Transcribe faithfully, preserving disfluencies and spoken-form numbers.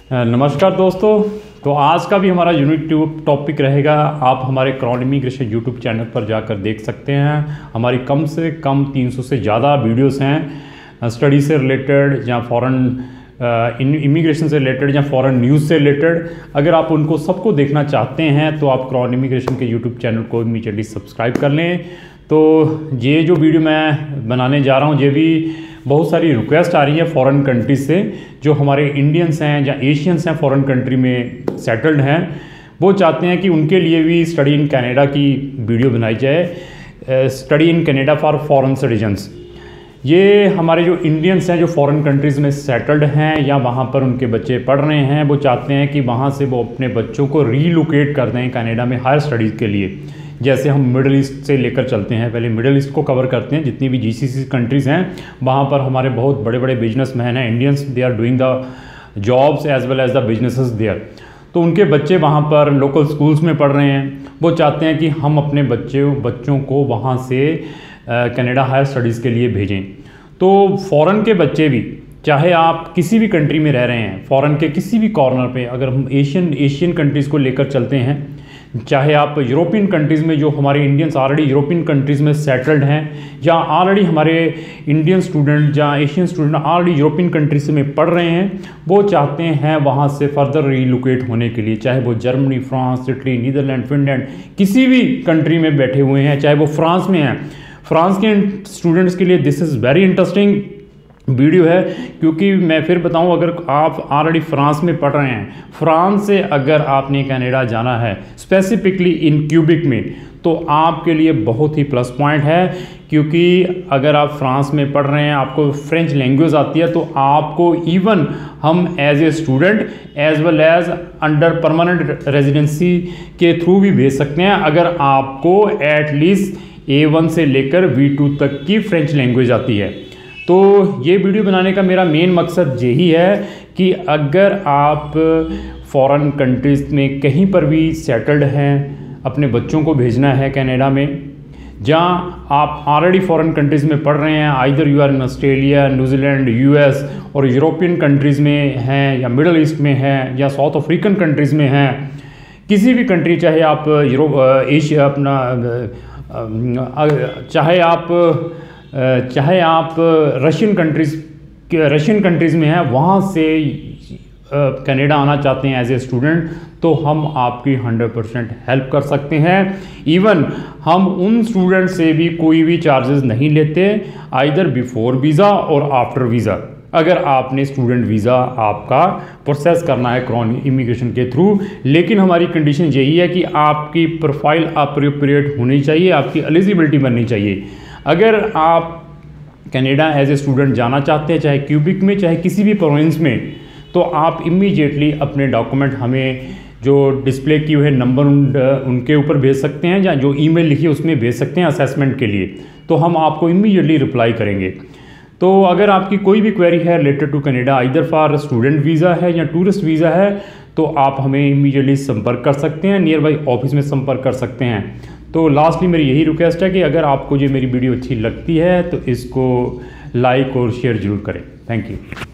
नमस्कार दोस्तों, तो आज का भी हमारा यूनिट टू टॉपिक रहेगा। आप हमारे क्राउन इमिग्रेशन यूट्यूब चैनल पर जाकर देख सकते हैं। हमारी कम से कम तीन सौ से ज़्यादा वीडियोस हैं स्टडी से रिलेटेड या फॉरेन इमिग्रेशन से रिलेटेड या फॉरेन न्यूज़ से रिलेटेड। अगर आप उनको सबको देखना चाहते हैं तो आप क्राउन इमिग्रेशन के यूट्यूब चैनल को इमीडिएटली सब्सक्राइब कर लें। तो ये जो वीडियो मैं बनाने जा रहा हूँ, ये भी बहुत सारी रिक्वेस्ट आ रही है फॉरेन कंट्रीज से, जो हमारे इंडियंस हैं या एशियंस हैं फॉरेन कंट्री में सेटल्ड हैं, वो चाहते हैं कि उनके लिए भी स्टडी इन कनाडा की वीडियो बनाई जाए। Study in Canada for foreign citizens. ये हमारे जो इंडियंस हैं जो फॉरेन कंट्रीज़ में सेटल्ड हैं या वहाँ पर उनके बच्चे पढ़ रहे हैं, वो चाहते हैं कि वहाँ से वो अपने बच्चों को रीलोकेट कर दें कनाडा में हायर स्टडीज़ के लिए। जैसे हम मिडल ईस्ट से लेकर चलते हैं, पहले मिडल ईस्ट को कवर करते हैं। जितनी भी जीसीसी कंट्रीज़ हैं वहाँ पर हमारे बहुत बड़े बड़े बिजनेसमैन हैं Indians, they are doing the jobs as well as the businesses there. तो उनके बच्चे वहाँ पर लोकल स्कूल्स में पढ़ रहे हैं। वो चाहते हैं कि हम अपने बच्चे बच्चों को वहाँ से कनाडा हायर स्टडीज़ के लिए भेजें। तो फ़ॉरेन के बच्चे भी, चाहे आप किसी भी कंट्री में रह रहे हैं, फ़ॉरेन के किसी भी कॉर्नर पे, अगर हम एशियन एशियन कंट्रीज़ को लेकर चलते हैं, चाहे आप यूरोपियन कंट्रीज़ में, जो हमारे इंडियंस ऑलरेडी यूरोपियन कंट्रीज़ में सेटल्ड हैं, या ऑलरेडी हमारे इंडियन स्टूडेंट या Asian student already European countries में पढ़ रहे हैं, वो चाहते हैं वहाँ से फर्दर रीलोकेट होने के लिए। चाहे वो Germany, France, Italy, Netherlands, Finland, किसी भी कंट्री में बैठे हुए हैं, चाहे वो फ्रांस में हैं। फ्रांस के स्टूडेंट्स के लिए this is very interesting video है, क्योंकि मैं फिर बताऊं, अगर आप ऑलरेडी फ्रांस में पढ़ रहे हैं, फ्रांस से अगर आपने कनाडा जाना है स्पेसिफिकली इन क्यूबिक में, तो आपके लिए बहुत ही प्लस पॉइंट है। क्योंकि अगर आप फ्रांस में पढ़ रहे हैं, आपको फ्रेंच लैंग्वेज आती है, तो आपको इवन हम as a student as well as under permanent residency के थ्रू भी भेज सकते हैं, अगर आपको एटलीस्ट ए वन से लेकर वी टू तक की फ्रेंच लैंग्वेज आती है। तो ये वीडियो बनाने का मेरा मेन मकसद यही है कि अगर आप फॉरेन कंट्रीज़ में कहीं पर भी सेटल्ड हैं, अपने बच्चों को भेजना है कनाडा में, जहाँ आप ऑलरेडी फॉरेन कंट्रीज़ में पढ़ रहे हैं, either you are in Australia, New Zealand, US और यूरोपियन कंट्रीज़ में हैं, या मिडल ईस्ट में हैं, या साउथ अफ्रीकन कंट्रीज़ में हैं, किसी भी कंट्री, चाहे आप यूरोप एशिया अपना चाहे आप चाहे आप रशियन कंट्रीज़ रशियन कंट्रीज़ में हैं, वहाँ से कनाडा आना चाहते हैं एज ए स्टूडेंट, तो हम आपकी हंड्रेड परसेंट हेल्प कर सकते हैं। इवन हम उन स्टूडेंट से भी कोई भी चार्जेस नहीं लेते, आइदर बिफोर वीज़ा और आफ्टर वीज़ा। अगर आपने स्टूडेंट वीज़ा आपका प्रोसेस करना है क्राउन इमिग्रेशन के थ्रू, लेकिन हमारी कंडीशन यही है कि आपकी प्रोफाइल अप्रोप्रिएट होनी चाहिए, आपकी एलिजिबिलिटी बननी चाहिए। अगर आप कनाडा एज ए स्टूडेंट जाना चाहते हैं, चाहे क्यूबिक में, चाहे किसी भी प्रोविंस में, तो आप इमीडिएटली अपने डॉक्यूमेंट हमें जो डिस्प्ले किए हुए नंबर उनके ऊपर भेज सकते हैं, या जो ईमेल लिखी है उसमें भेज सकते हैं असेसमेंट के लिए, तो हम आपको इमीडिएटली रिप्लाई करेंगे। तो अगर आपकी कोई भी क्वेरी है related to Canada, either for student visa है या टूरिस्ट वीज़ा है, तो आप हमें इमीडिएटली संपर्क कर सकते हैं, नियर बाई ऑफिस में संपर्क कर सकते हैं। तो लास्टली मेरी यही रिक्वेस्ट है कि अगर आपको ये मेरी वीडियो अच्छी लगती है तो इसको लाइक और शेयर ज़रूर करें। Thank you.